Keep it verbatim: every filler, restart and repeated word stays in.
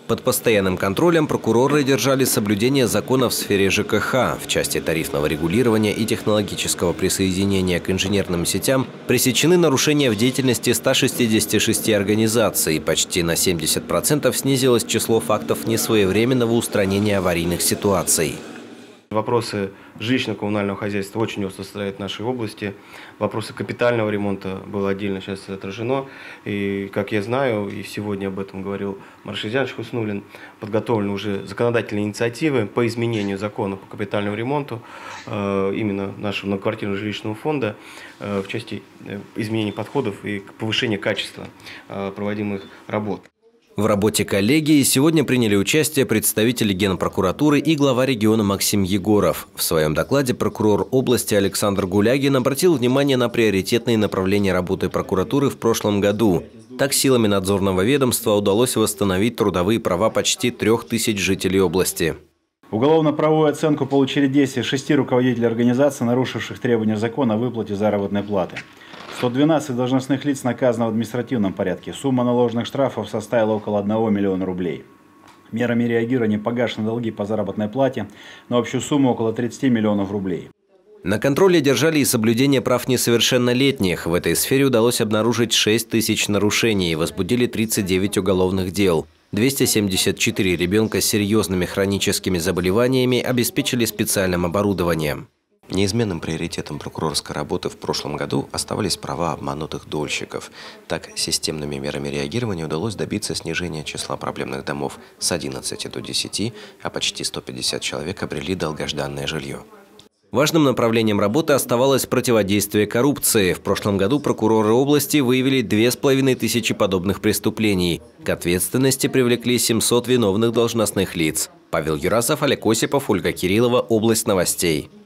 Под постоянным контролем прокуроры держали соблюдение закона в сфере ЖКХ. В части тарифного регулирования и технологического присоединения к инженерным сетям пресечены нарушения в деятельности ста шестидесяти шести организаций. Почти на семьдесят процентов снизилось число фактов несвоевременного устранения аварийных ситуаций. Вопросы жилищно-коммунального хозяйства очень остро стоят в нашей области. Вопросы капитального ремонта было отдельно сейчас отражено. И, как я знаю, и сегодня об этом говорил Маршал Хуснуллин, подготовлены уже законодательные инициативы по изменению закона по капитальному ремонту э, именно нашего многоквартирного жилищного фонда э, в части изменения подходов и повышения качества э, проводимых работ. В работе коллегии сегодня приняли участие представители Генпрокуратуры и глава региона Максим Егоров. В своем докладе прокурор области Александр Гулягин обратил внимание на приоритетные направления работы прокуратуры в прошлом году. Так, силами надзорного ведомства удалось восстановить трудовые права почти трех тысяч жителей области. Уголовно-правовую оценку получили действия шести руководителей организаций, нарушивших требования закона о выплате заработной платы. сто двенадцать должностных лиц наказано в административном порядке. Сумма наложенных штрафов составила около одного миллиона рублей. Мерами реагирования погашены долги по заработной плате на общую сумму около тридцати миллионов рублей. На контроле держали и соблюдение прав несовершеннолетних. В этой сфере удалось обнаружить шесть тысяч нарушений и возбудили тридцать девять уголовных дел. двести семьдесят четыре ребенка с серьезными хроническими заболеваниями обеспечили специальным оборудованием. Неизменным приоритетом прокурорской работы в прошлом году оставались права обманутых дольщиков. Так, системными мерами реагирования удалось добиться снижения числа проблемных домов с одиннадцати до десяти, а почти сто пятьдесят человек обрели долгожданное жилье. Важным направлением работы оставалось противодействие коррупции. В прошлом году прокуроры области выявили две с половиной тысячи подобных преступлений. К ответственности привлекли семьсот виновных должностных лиц. Павел Юрасов, Олег Осипов, Ольга Кириллова. Область новостей.